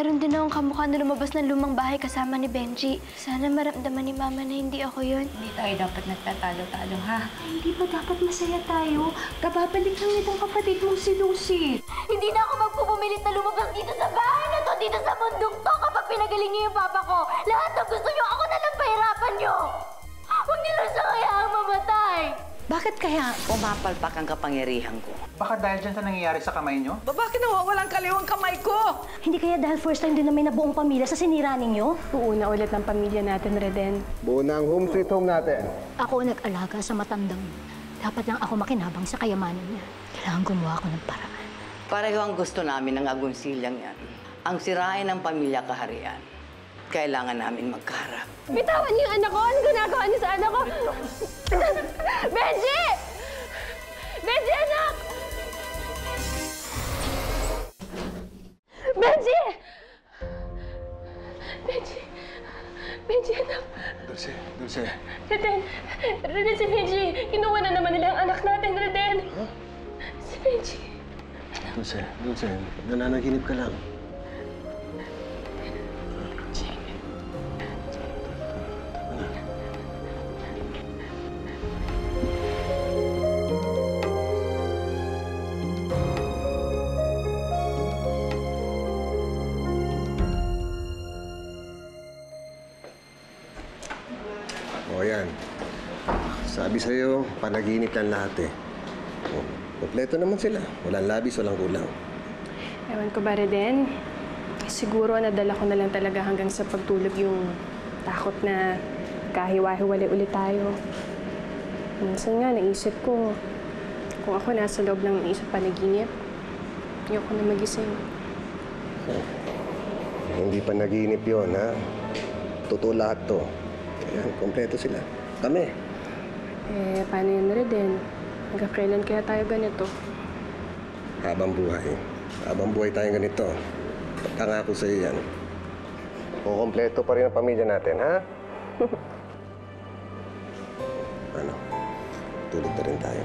Meron din akong kamukha na lumabas ng lumang bahay kasama ni Benji. Sana maramdaman ni Mama na hindi ako yun. Hindi tayo dapat nagtatalo-talo, ha? Hindi ba dapat masaya tayo? Kababalik lang itong kapatid mong si Lucy. Hindi na ako magpupumilit na lumabas dito sa bahay na to, dito sa mundong to kapag pinagaling niyo yung papa ko. Lahat ng gusto niyo, ako na lang pahirapan niyo. Huwag niyo lang siya hayaang mamatay. Bakit kaya pumapalpak ang kapangyarihan ko? Baka dahil dyan sa nangyayari sa kamay nyo? Bakit nawawalang kaliwang kamay ko? Hindi kaya dahil first time din na may nabuong pamilya sa sinira ninyo? Uuna ulit ng pamilya natin, Reden. Buo na ang home sweet home natin. Ako nag-alaga sa matandang. Dapat lang ako makinabang sa kayamanan niya. Kailangan gumawa ako ng paraan. Pareho ang gusto namin ng agonsilyang yan. Ang sirain ng pamilya kaharian. Kailangan namin magkaharap. Bitawan niyo yung anak ko! Ano ginagawa niyo sa anak ko? Benji! Benji, anak! Benji! Benji! Benji, anak! Dulce, Dulce. Reden! Reden, si Benji! Kinuha na naman nila ang anak natin, Reden! Huh? Si Benji! Dulce, Dulce. Nananaginip ka lang. O yan. Sabi sa'yo, panaginip lang lahat eh. O, kompleto naman sila. Walang labis, walang kulang. Ewan ko ba, Reden? Siguro nadala ko na lang talaga hanggang sa pagtulog yung takot na kahiwa-hiwalay ulit tayo. Minsan nga, naisip ko, kung ako nasa loob ng isang panaginip, ayoko na magising. Hindi pa naginip yun, ha? Totoo lahat to. Ayan, kompleto sila. Kami. Eh, paano yun, Reden? Hanggang kailan kaya tayo ganito? Habang buhay. Habang buhay tayong ganito. Pagkangako sa'yo yan. Kukompleto pa rin ang pamilya natin, ha? Ano? Tulog na rin tayo.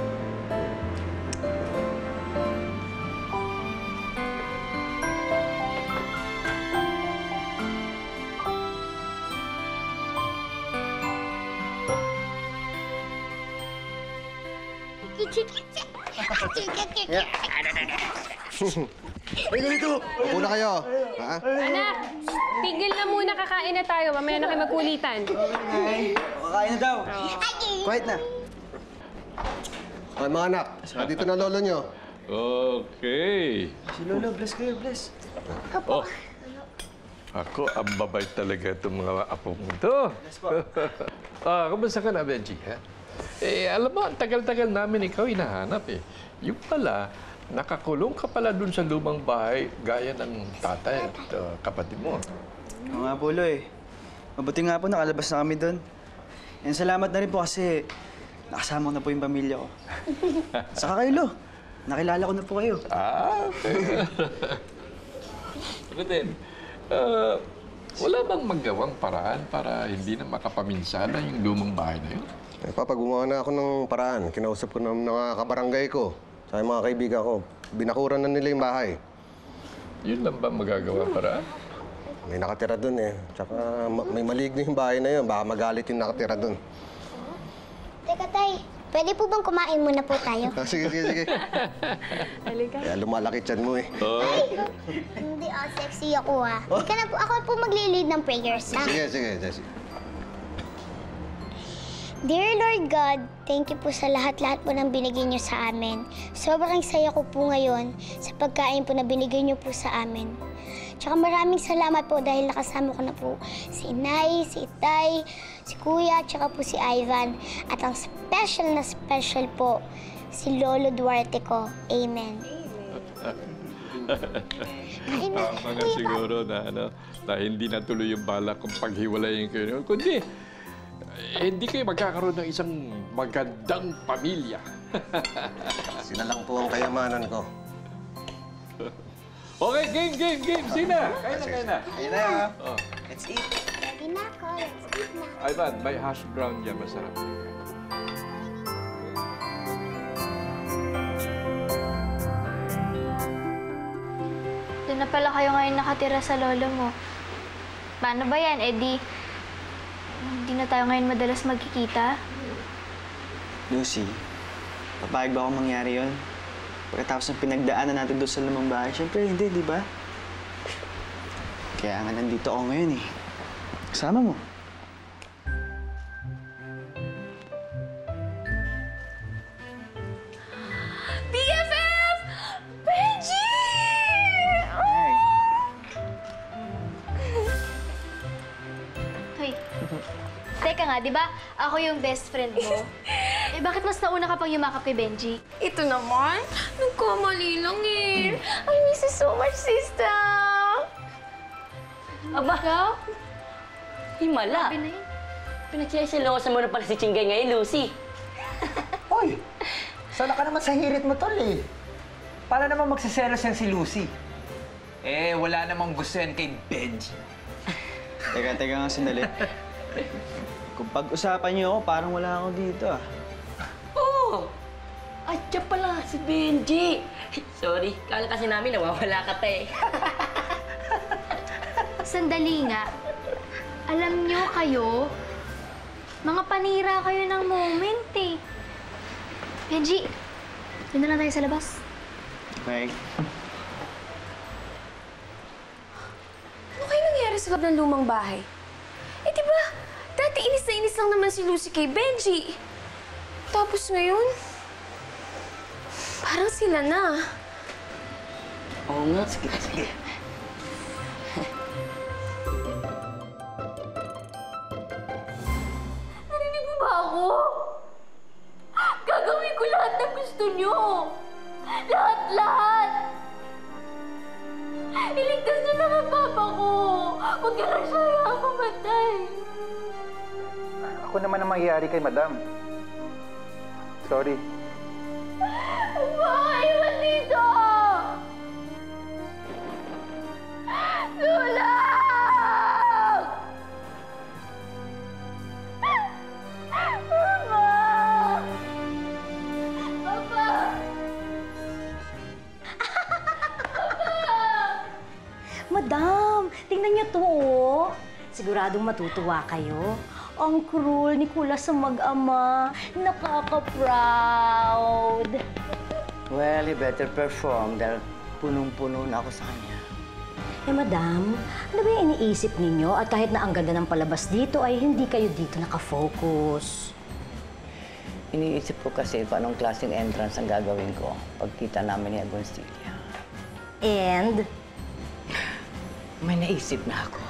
Ay, ganito! Upo na kayo. Ha? Anak! Tigil na muna, kakain na tayo. Mamaya na kayo magkulitan. Kakain na daw. Quiet na. Ay, mga anak. Dito na lolo nyo. Okay. Si Lolo, bless kayo, bless. Oh. Ako, ang babay talaga itong mga apo mo ito. Bless po. Kumusta ka na, Benji, ha? Eh, alam mo, ang tagal-tagal namin ikaw hinahanap, eh. Yung pala, nakakulong ka pala dun sa lumang bahay gaya ng tatay at kapatid mo. Oo nga po, Lo, eh. Mabuti nga po, nakalabas na kami doon. And salamat na rin po kasi nakasama ko na po yung pamilya ko. Saka kayo, Lo. Nakilala ko na po kayo. Okay. Ano din? Wala bang magawang paraan para hindi na makapaminsala yung lumang bahay na yun? Eh, Papa, gumawa na ako ng paraan. Kinausap ko ng mga kabarangay ko. Sa mga kaibigan ko. Binakuran na nila yung bahay. Yun lang ba magagawa paraan? May nakatira dun eh. Tsaka may maligno yung bahay na yun. Baka magalit yung nakatira dun. Teka, Tay. Pwede po bang kumain muna po tayo? Sige, sige, sige. Halika. Kaya lumalaki tiyan mo eh. Hindi, sexy ako Hindi ka na po, ako po maglilid ng prayers, ha? Sige, sige, sige. Dear Lord God, thank you po sa lahat-lahat po ng binigay niyo sa amin. Sobrang saya ko po ngayon sa pagkain po na binigay niyo po sa amin. Tsaka maraming salamat po dahil nakasama ko na po si Inay, si Itay, si Kuya, tsaka po si Ivan. At ang special na special po, si Lolo Duarte ko. Amen. Tama nga siguro na, na hindi natuloy yung balak kung paghiwalayin kayo. Kundi, hindi kayo magkakaroon ng isang magandang pamilya. Sila lang po ang kayamanan ko. Okay, game. Sina? Kain na. Ayun na, ha? Let's eat. Ready na ako. Let's eat na. Ivan, may hash brown dyan. Masarap. Ito na pala kayo ngayon nakatira sa lolo mo. Paano ba yan? Di, hindi na tayo ngayon madalas magkikita. Lucy, papayag ba akong mangyari yon? Pagkatapos ng pinagdaanan natin doon sa lumang bahay, syempre hindi, di ba? Kaya nga nandito ako ngayon eh. Kasama mo. BFF! Benji! Hey. Hoy, teka nga, di ba? Ako yung best friend mo. Bakit mas nauna ka pang yumakap kay Benji? Ito naman, nagkamali lang eh. I miss you so much, sister! Aba, Ikaw? himala. Sabi na yun. Pinagsisilosa mo na pala si Chingay ngayon, Lucy. Hoy! Sana ka naman sa hirit mo, tol eh. Para naman magsiselos yan si Lucy. Eh, wala namang gusto yan kay Benji. Teka nga sandali. Kung pag-usapan niyo ako, parang wala ako dito ah. Oo! At siya pala, si Benji. Sorry, kala kasi namin nawawala ka eh. Sandali nga. Alam nyo kayo, mga panira kayo ng moment eh. Benji, doon na lang tayo sa labas. Okay. Ano kayo nangyari sa loob ng lumang bahay? Eh, di ba? Dati inis na inis lang naman si Lucy kay Benji. Tapos ngayon, parang sila na. Oo nga, sige, sige. Narinig mo ba ako? Gagawin ko lahat ng gusto nyo. Lahat-lahat. Iligtas nyo na ang papa ko. Huwag ka na siya hayaan mamatay. Ako naman ang mangyayari kay Madam. Sorry. Iwan dito! Tulong! Mama! Papa! Madam, tingnan niyo to, oh. Siguradong matutuwa kayo. Ang cruel ni Kula sa mag-ama. Nakaka-proud. Well, you better perform dahil punong-puno na ako sa kanya. Eh, madam, ano ba yung iniisip ninyo? At kahit na ang ganda ng palabas dito, ay hindi kayo dito nakafocus. Iniisip ko kasi kung anong klaseng entrance ang gagawin ko pagkita namin ni Agoncilla. And, May naisip na ako.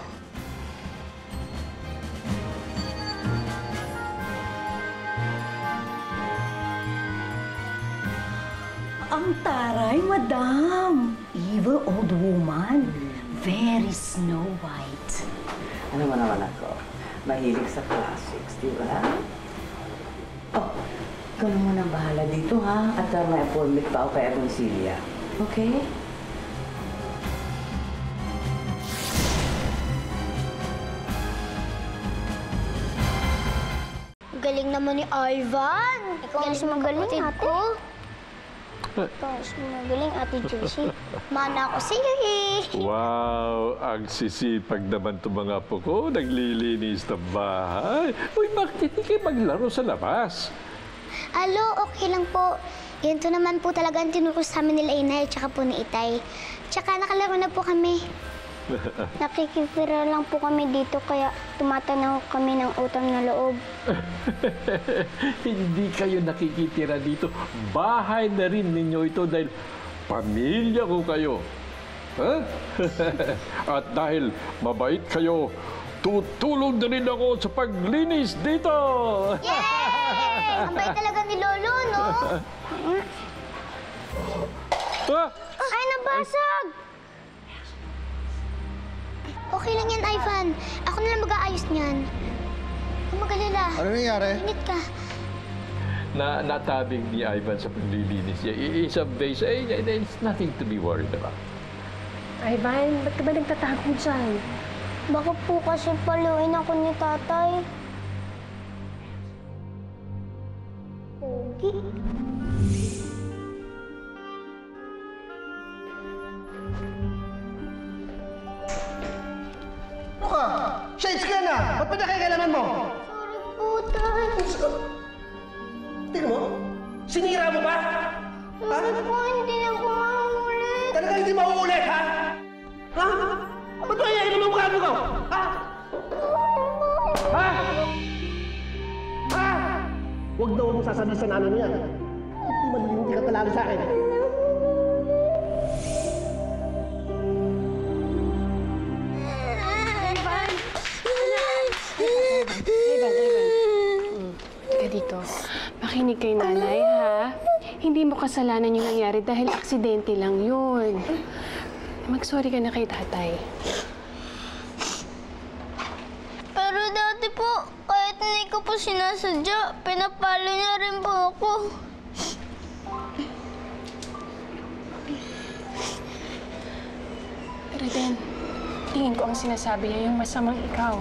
ang taray, madam. Evil old woman. Very Snow White. Ano mo naman ako? Mahilig sa classics, di ba? Oh, ikaw na muna bahala dito, ha? At may appointment pa ako kay Agoncilla. Okay? Galing naman ni Ivan. Ikaw mas magaling, ate. Ikaw mas magaling, ate Josie. Mana ako sa'yo, eh. Wow, ang sisipag naman itong mga apo ko. Naglilinis ng bahay. Uy, bakit hindi kayo maglaro sa labas? Alo, okay lang po. Yan to naman po talaga ang tinuro sa amin nila Inay at saka po ni Itay. Tsaka nakalaro na po kami. Nakikipira lang po kami dito kaya tumatanaw kami ng utang na loob. Hindi kayo nakikitira dito. Bahay na rin ninyo ito dahil pamilya ko kayo. Ha? At dahil mabait kayo, tutulong na rin ako sa paglinis dito. Yay! Ang bait talaga ni Lolo, no? Ay, nabasag! Okay lang yan, Ivan. Ako na lang mag-aayos niyan. Huwag mag-alala. Ano nangyari? Init ka. Natabing ni Ivan sa paglilinis niya. Isang base, it's nothing to be worried about. Ivan, ba't ka ba nagtatago dyan? Baka po kasi paluin ako ni tatay. Pogi. Ba't ba nakikailaman mo? Sorry po, Tay. Tingnan mo? Sinira mo ba? Sorry po, hindi na po mauulit. Talaga hindi mauulit, ha? Ha? Ba't ba kaya naman mukha mo? Ha? Ha? Ha? Huwag daw mo sasabihin sa nanay niya. Hindi ka talaga sa akin. Ka dito. Makinig kay nanay, ha? Hindi mo kasalanan yung nangyari dahil aksidente lang yun. Mag-sorry ka na kay tatay. Pero dati po, kahit hindi ko po sinasadya, pinapalo niya rin po ako. Pero then, tingin ko ang sinasabi niya yung masamang ikaw.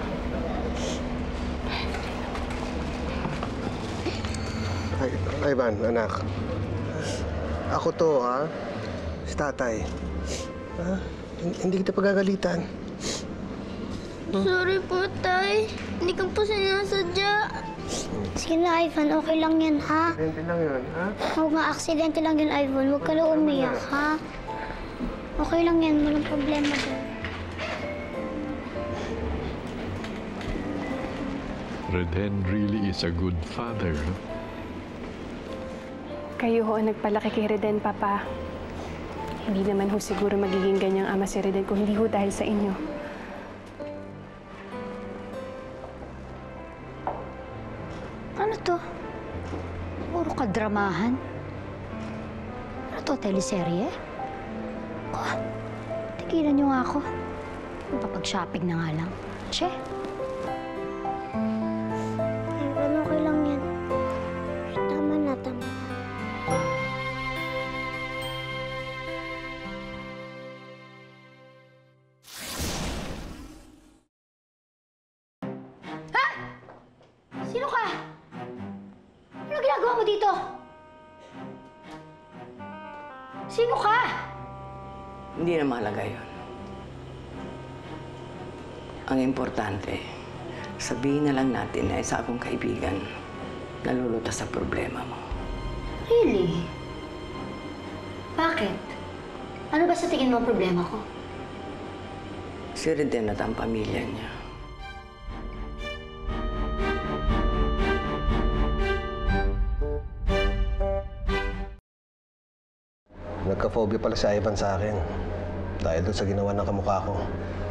Ivan, anak. Ako to, ha? Si tatay. Ha? Hindi kita pagagalitan. Sorry po, Tay. Hindi ko po sinasadya. Sige na, Ivan. Okay lang yan, ha? Aksidente lang yun, ha? Huwag nga, aksidente lang yun, Ivan. Huwag ka na umiyak, ha? Okay lang yan. Walang problema doon. Reden really is a good father. Kayo ho ang nagpalaki kay Reden, Papa. Hindi naman ho siguro magiging ganyang ama si Reden kung hindi ho dahil sa inyo. Ano to? Puro kadramahan. Ano to, teleserye? Oh, tigilan niyo nga ako. Papag-shopping na nga lang. Che? Ivan, okay lang yan. Tama na, tama. Sino ka? Ano ginagawa mo dito? Sino ka? Hindi na mahalaga yun. Ang importante, sabihin na lang natin na isa akong kaibigan na lulutas sa problema mo. Really? Bakit? Ano ba sa tingin mo ang problema ko? Si Reden at ang pamilya niya. Nagka-phobia pala si Ivan sa akin. Dahil doon sa ginawa ng kamukha ko.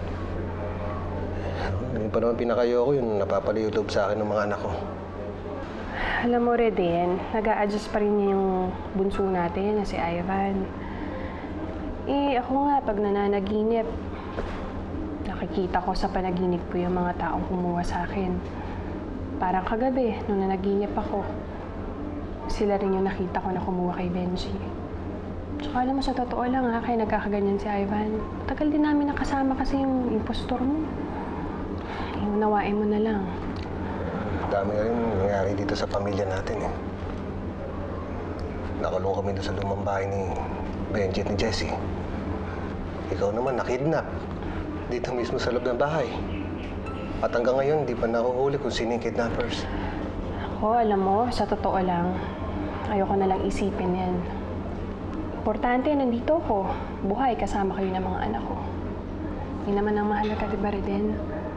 Yung pa naman pinakayoko yun, napapaliyutob sa akin ng mga anak ko. Alam mo, Reden, nag-a-adjust pa rin niya yung bunso natin na si Ivan. Ako nga, pag nananaginip, nakikita ko sa panaginip ko yung mga taong kumuha sa akin. Parang kagabi, nung nanaginip ako, sila rin yung nakita ko na kumuha kay Benji. Tsaka alam mo, sa totoo lang ha, kaya nagkakaganyan si Ivan. Tagal din namin nakasama kasi yung impostor mo. Unawain mo na lang. Dami na rin nangyari dito sa pamilya natin eh. Nakulong kami doon sa lumang bahay ni Benji at ni Jessie. Ikaw naman nakidnap. Dito mismo sa loob ng bahay. At hanggang ngayon, di pa nakuhuli kung sino yung kidnappers. Ako, alam mo, sa totoo lang, ayoko na lang isipin yan. Importante, nandito ako. Buhay, kasama kayo ng mga anak ko. Yun naman ang mahalaga, di ba, Reden?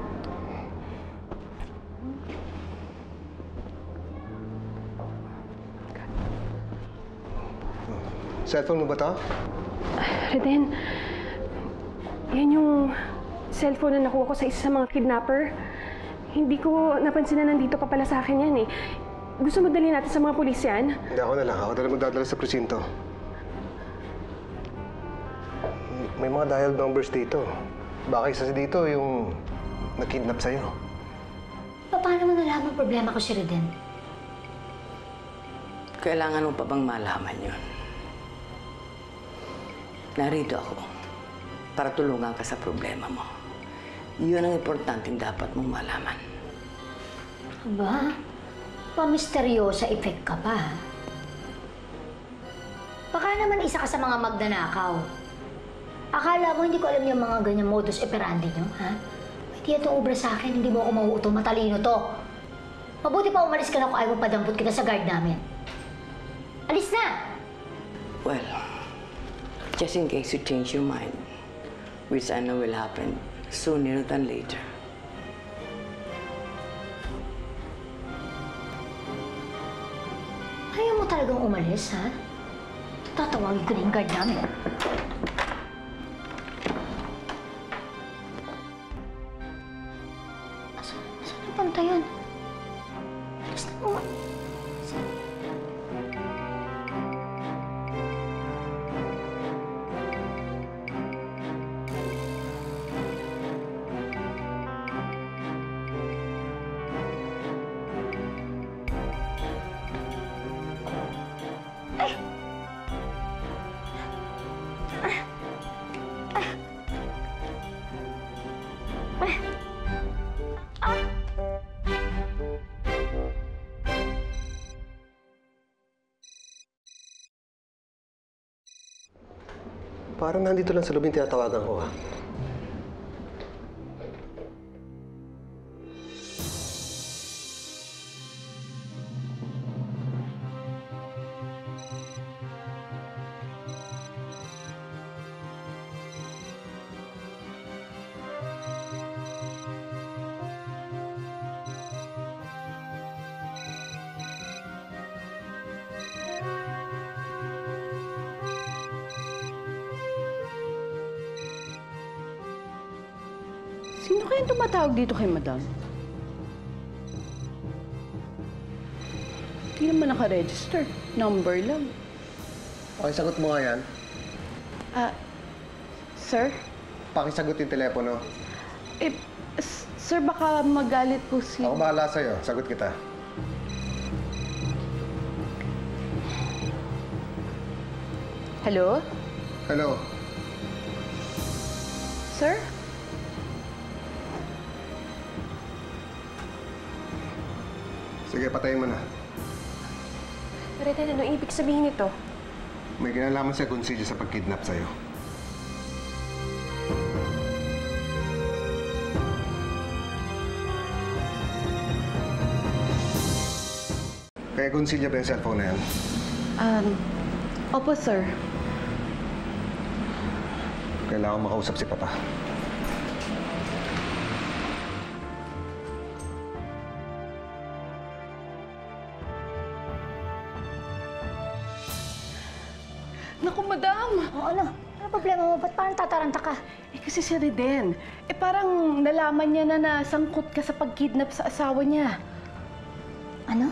Cellphone mo ba to? Reden, yan yung cellphone na nakuha ko sa isa sa mga kidnapper. Hindi ko napansin na nandito pa pala sa akin yan eh. Gusto mo dalhin natin sa mga pulis yan? Hindi, ako na lang. Ako na lang magdadala sa presinto. May mga dial numbers dito. Baka isa dito yung nakidnap sa'yo. Paano mo nalaman problema ko si Reden? Kailangan mo pa bang malaman yun? Narito ako para tulungan ka sa problema mo. Yun ang importanteng dapat mong malaman. Aba, pa-misteryosa effect ka pa, ha? Baka naman isa ka sa mga magnanakaw. Akala mo hindi ko alam yung mga ganyang modus operandi nyo, ha? Hindi ito obra sa akin. Hindi mo ako mauuto. Matalino to. Mabuti pa umalis ka na kung ayaw mo padampot kita sa guard namin. Alis na! Well, just in case you change your mind, which I know will happen sooner than later. Ayaw mo talagang umalis, ha? Tatawagin ko na yung guard namin. Saan ang punta yun? Alis na mo. Parang nandito lang sa loob yung tinatawagan ko, ha? Sino kayang tumatawag dito kay Madam? Hindi naman naka-register. Number lang. Pakisagot mo nga yan. Sir? Pakisagot yung telepono. Sir, baka magalit po si... Ako bahala sa'yo. Sagot kita. Hello? Hello? Sir? Sige, patayin mo na. Reden, ano ibig sabihin nito? May kinalaman sa Gonzalo sa pagkidnap sa'yo. Kaya Gonzalo ba yung cellphone na yan? Opo, sir. Kailangan makausap si Papa. Naku, Madam! O ano? Ano problema mo? Ba't parang tataranta ka? Kasi si Reden, parang nalaman niya na nasangkot ka sa pagkidnap sa asawa niya. Ano?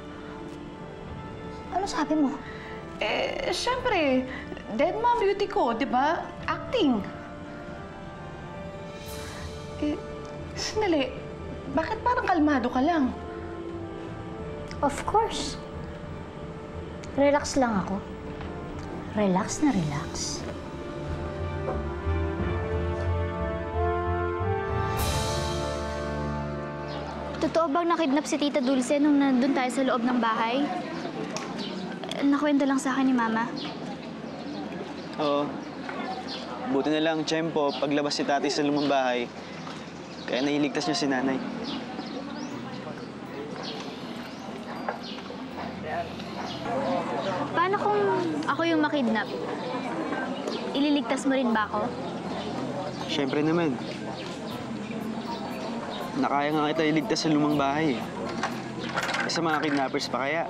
Ano sabi mo? Siyempre, dead mom duty ko, di ba? Acting. Sandali. Bakit parang kalmado ka lang? Of course. Relax lang ako. Relax na relax. Totoo bang nakidnap si Tita Dulce nung nandun tayo sa loob ng bahay? Nakwento lang sa akin ni Mama. Oo. Buti na lang, Tiyempo, paglabas si Tati sa lumang bahay, kaya nailigtas niya si Nanay. Paano kung ako yung makidnap? Ililigtas mo rin ba ako? Siyempre naman. Nakaya nga kita iligtas sa lumang bahay. Sa mga kidnappers pa kaya.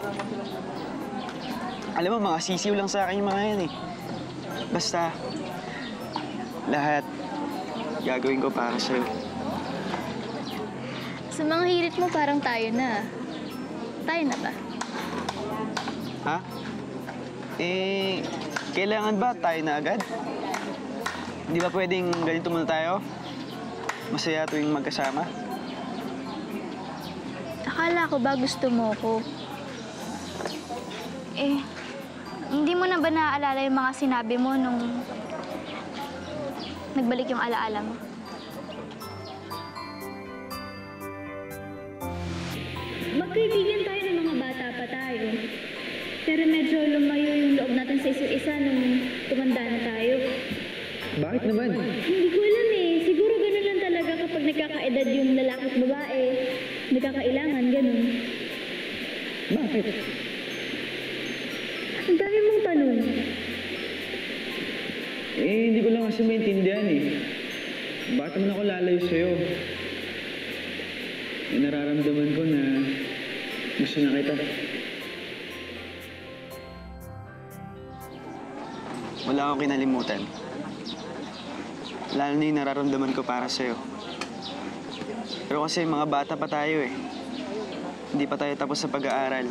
Alam mo, mga sisiw lang sa akin yung mga yan eh. Basta, lahat gagawin ko para sa'yo. Sa mga hirit mo, parang tayo na. Tayo na ba? Ha? Kailangan ba tayo na agad? Hindi ba pwedeng ganito muna tayo? Masaya tuwing magkasama? Akala ko ba gusto mo ko? Hindi mo na ba naaalala yung mga sinabi mo nung nagbalik yung alaala mo? Magkaibigan tayo ng mga bata pa tayo. Pero medyo lumayo yung loob natin sa isa't isa nung tumanda na tayo. Bakit naman? Hindi ko alam eh. Siguro ganun lang talaga kapag pag nagkakaedad yung lalaki at babae, nagkakailangan, ganun. Bakit? Ang dami mong tanong. Hindi ko lang kasi maintindihan eh. Bakit naman ako lalayo sa'yo? Nararamdaman ko na gusto na kita. Wala akong kinalimutan. Lalo na yung nararamdaman ko para sa'yo. Pero kasi mga bata pa tayo eh. Hindi pa tayo tapos sa pag-aaral.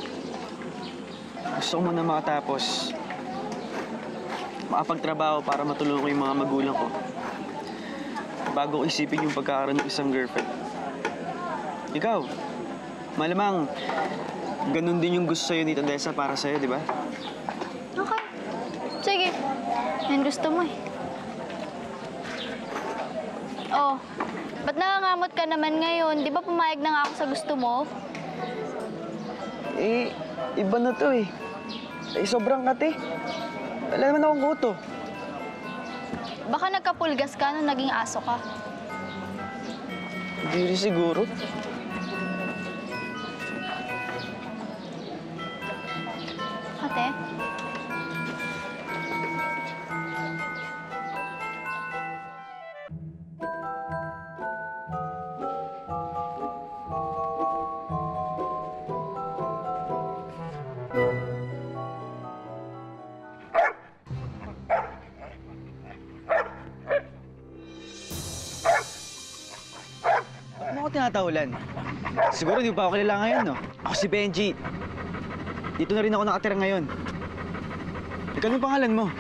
Gusto ko muna makatapos. Makapagtrabaho para matulungan ko yung mga magulang ko. Bago ko isipin yung pagkakaroon ng isang girlfriend. Ikaw, malamang ganun din yung gusto sa'yo ni Tadessa para sa'yo, di ba? Okay. Sige. Yan gusto mo eh. Oh, ba't nangangamot ka naman ngayon? Di ba pumayag na nga ako sa gusto mo? Iba na to eh. Sobrang kate. Wala naman akong kuto. Baka nagkapulgas ka nung naging aso ka. Hindi rin siguro. Ate? Ba't mo ako tinatahulan? Siguro di pa ako kilala ngayon, no? Ako si Benji. Dito na rin ako nakatira ngayon. Ikaw anong pangalan mo?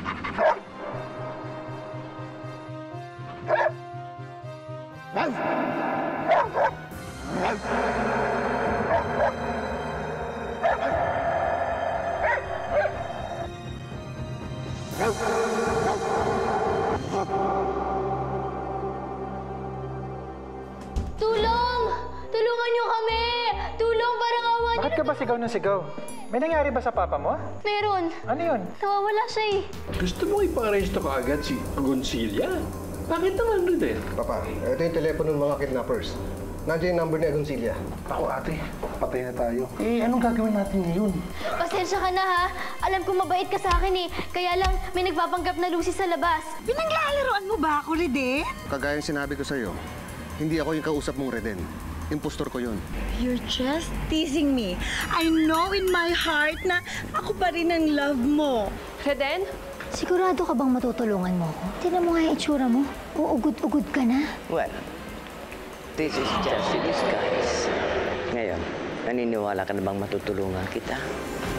Tulong! Tulungan niyo kami! Tulong! Parang awa niyo. Bakit ka ba sigaw ng sigaw? May nangyari ba sa papa mo? Meron. Ano yun? Nawawala siya eh. Gusto mo ipang-arrange to kaagad si Agoncilla? Bakit naman rin eh? Papa, ito yung telepono ng mga kidnappers. Nandiyan yung number ni Agoncilla. Ako ate, patay na tayo. Anong gagawin natin ngayon? Pasensya ka na ha. Alam ko mabait ka sa akin eh. Kaya lang may nagpapanggap na Lucy sa labas. Pinaglalaroan mo ba ako, Reden? Kagaya ng sinabi ko sa'yo, hindi ako yung kausap mong Reden. Impostor ko yun. You're just teasing me. I know in my heart na ako pa rin ang love mo. Reden? Sigurado ka bang matutulungan mo ako? Tingnan mo nga yung itsura mo. Uugod-ugod ka na. Well, this is just a disguise. Ngayon, naniniwala ka na bang matutulungan kita?